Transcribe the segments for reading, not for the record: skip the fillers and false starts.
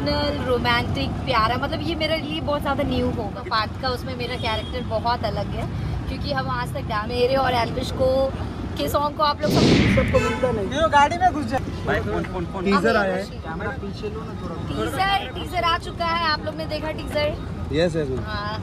Emotional romantic प्यारा, मतलब ये मेरे लिए बहुत ज़्यादा न्यू होगा पार्ट का। उसमें मेरा कैरेक्टर बहुत अलग है क्योंकि हम आज तक मेरे और एल्विश को के सॉन्ग को आप लोग सबको मिलता नहीं। गाड़ी में घुस जाए। टीजर आया है, कैमरा पीछे लो ना थोड़ा। टीजर आ चुका है, आप लोग ने देखा टीजर? Yes yes. हाँ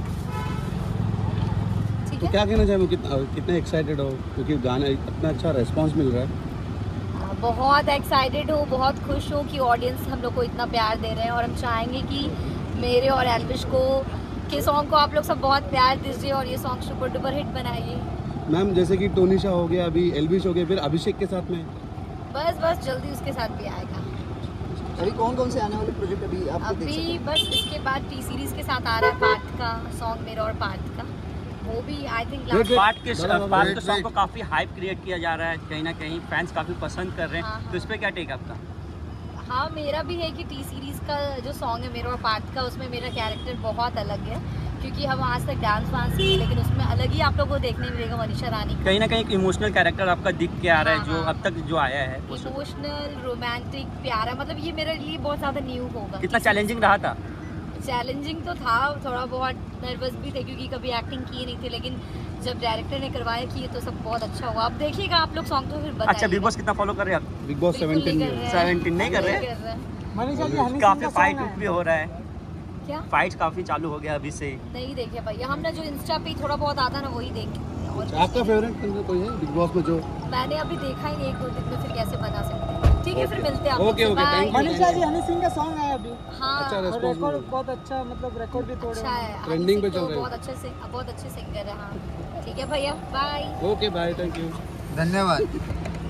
ठीक तो है। क्या कहना चाहेंगे, कितने एक्साइटेड हो क्योंकि गाना इतना अच्छा रिस्पांस मिल रहा है? बहुत एक्साइटेड हूँ, बहुत खुश हूँ कि ऑडियंस हम लोग को इतना प्यार दे रहे हैं और हम चाहेंगे कि मेरे और एल्विश को के सॉन्ग को आप लोग सब बहुत प्यार दीजिए और ये सॉन्ग सुपर डुपर हिट बनाइए। मैम जैसे कि टोनिशा हो गया, अभी एल्विश हो गया, फिर अभिषेक के साथ में बस जल्दी उसके साथ भी आएगा। अभी कौन से आने वाले प्रोजेक्ट अभी आपको देख सकते अभी हैं? बस इसके बाद टी सीरीज के साथ आ रहा है पार्ट का सॉन्ग मेरा और पार्ट का, वो भी आई थिंक पार्ट के सॉन्ग को काफी हाइप क्रिएट किया जा रहा है, कहीं ना कहीं फैंस काफी पसंद कर रहे हैं। हाँ, तो इस पे क्या टेक आपका? हाँ मेरा भी है कि टी सीरीज का जो सॉन्ग है मेरा और पार्ट का, उसमें मेरा कैरेक्टर बहुत अलग है क्योंकि हम आज तक डांस वांस किए, लेकिन उसमें अलग ही आप लोगों को देखने मिलेगा मनीषा रानी का। कहीं ना कहीं एक इमोशनल कैरेक्टर आपका दिख के आ रहा है, जो अब तक जो आया है इमोशनल रोमांटिक प्यारा, मतलब ये मेरे लिए बहुत ज़्यादा न्यू होगा। कितना चैलेंजिंग रहा था? चैलेंजिंग तो था, थोड़ा बहुत नर्वस भी थे क्योंकि कभी एक्टिंग की नहीं थी, लेकिन जब डायरेक्टर ने करवाया कि ये तो सब बहुत अच्छा हुआ। अब देखिएगा आप लोग सॉन्ग तो फिर बताइए। अच्छा, बिग बॉस कितना फॉलो कर रहे हैं आप? बिग बॉस 17 नहीं कर रहे? मनीषा जी काफी फाइट भी हो रहा है, क्या फाइट्स काफी चालू हो गया अभी से? नहीं देखे भैया, हमने जो इंस्टा पे थोड़ा बहुत आता ना वही देख। आपका फेवरेट कोई है बिग बॉस में जो? मैंने अभी देखा ही नहीं, 1-2 दिन में फिर कैसे बता सकते हैं। ठीक है फिर मिलते हैं आप। Okay, okay, thank you. Manisha ji Honey Singh का सॉन्ग आया अभी। हाँ अच्छा और रिस्पांस रिकॉर्ड बहुत अच्छा, मतलब रिकॉर्ड भी तोड़े। अच्छा है, ट्रेंडिंग पे हनी सिंह चल तो रहे हैं। बहुत अच्छे सिंगर है। हाँ ठीक है भैया, bye. Okay bye, thank you, धन्यवाद।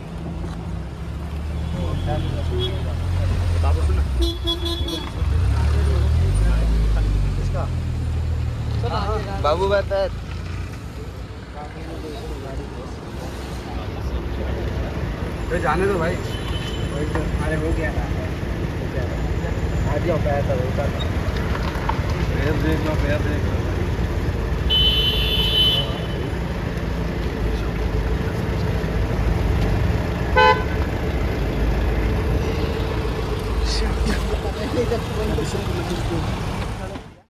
बाबू बता जाने दो भाई। अरे हो गया था, आ जाओ पैर तो उतर। पैर देख लो, पैर देख लो। जब